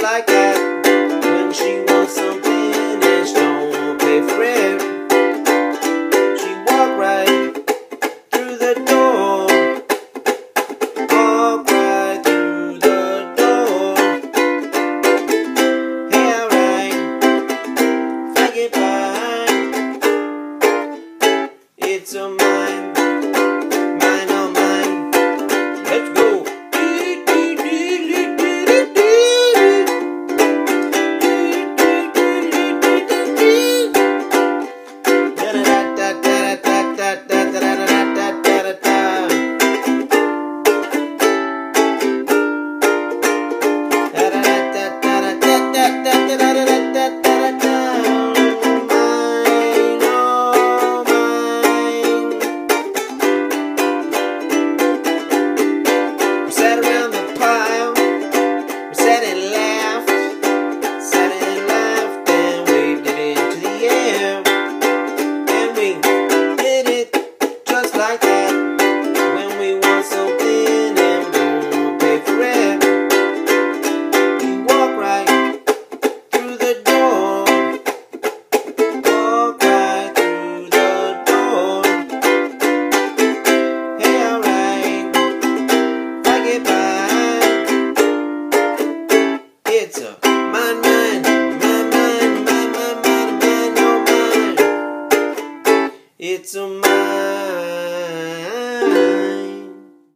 just like that. When she wants something and she don't pay for it, she walk right through the door. Walk right through the door. Hey, alright, if I get by, it's a mine, mine on mine. Let's go. Like that, when we want something and we don't pay for it, we walk right through the door. Walk right through the door. Hey, alright, if I get by, it's a